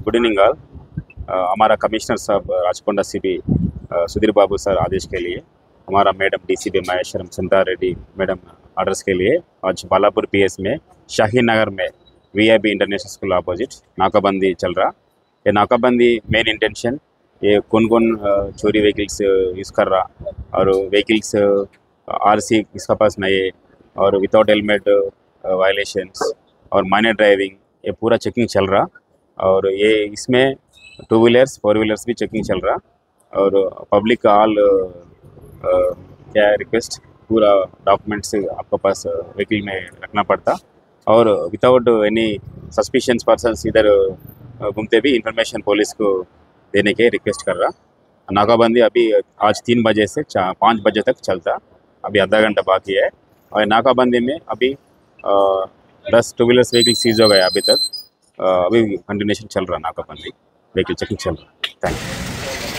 Good evening all. हमारा commissioner साहब Rachakonda CP Sudhir Babu sir आदेश के लिए हमारा मैडम डीसीपी महेश्वरम सुंदर रेड्डी मैडम ऑर्डर्स के लिए आज बालापुर पीएस में शाहीन नगर में वीआईपी इंटरनेशनल स्कूल अपोजिट नाकाबंदी चल रहा। ये नाकाबंदी मेन इंटेंशन ये कौन चोरी व्हीकल्स यूज़ कर रहा और व्हीकल्स आरसी इसका पास नहीं है और विदाउट हेलमेट वायलेशंस और माइनर ड्राइविंग ये पूरा चेकिंग चल रहा। और ये इसमें 2 व्हीलर्स 4 व्हीलर्स भी चेकिंग चल रहा। और पब्लिक ऑल क्या रिक्वेस्ट पूरा डॉक्यूमेंट्स आपके पास व्हीकल में रखना पड़ता और विदाउट एनी सस्पिशियस पर्सन्स इधर घूमते भी इंफॉर्मेशन पुलिस को देने के रिक्वेस्ट कर रहा। नाकाबंदी अभी आज 3 बजे से 5 बजे तक चलता, अभी आधा घंटा बाकी है। और नाकाबंदी में अभी 10 2 व्हीलर्स व्हीकल सीज हो गए अभी तक। अभी कंटिन्यूशन चल रहा नाकाबंदी, व्हीकल चेकिंग चल रहा। Thank you.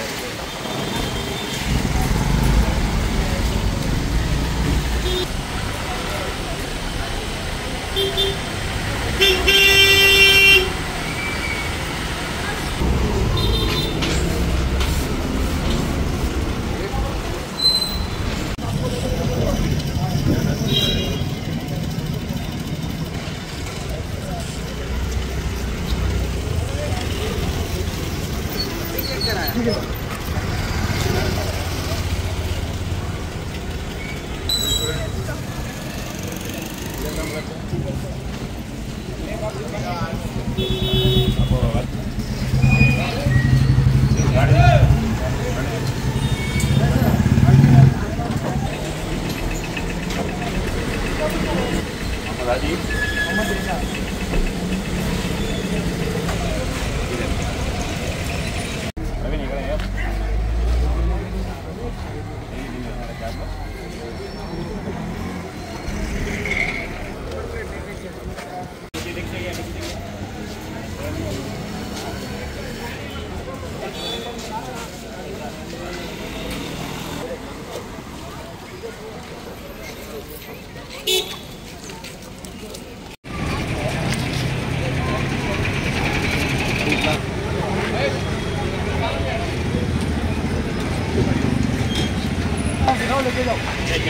लेके जाओ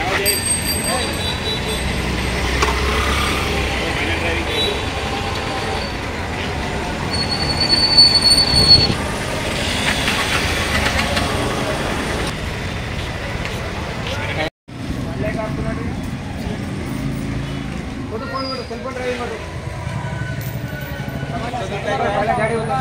सेल्फोन ड्राइविंग गाड़ी होता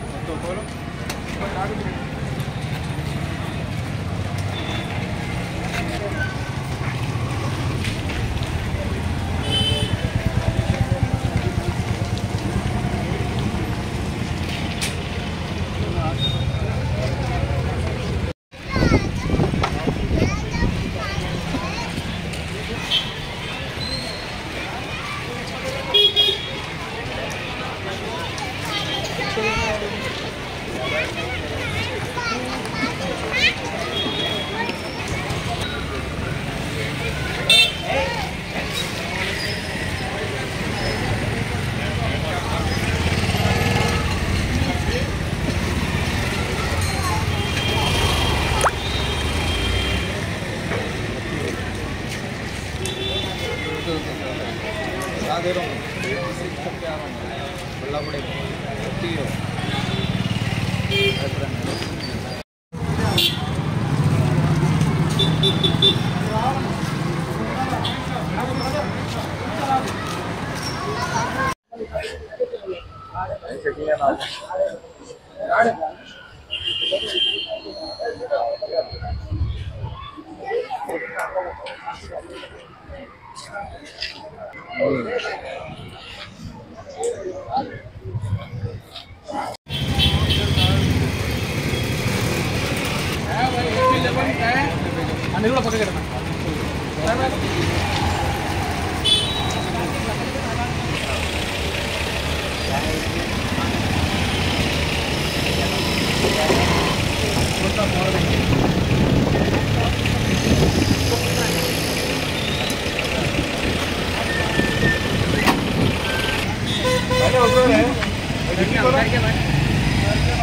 दे रहा हूँ बल्ला पड़े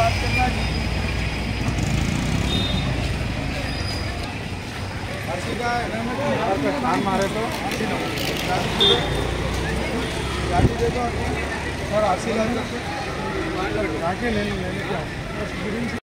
कान मारे तो गाड़ी देखो और आरसी लाके ले लेने क्या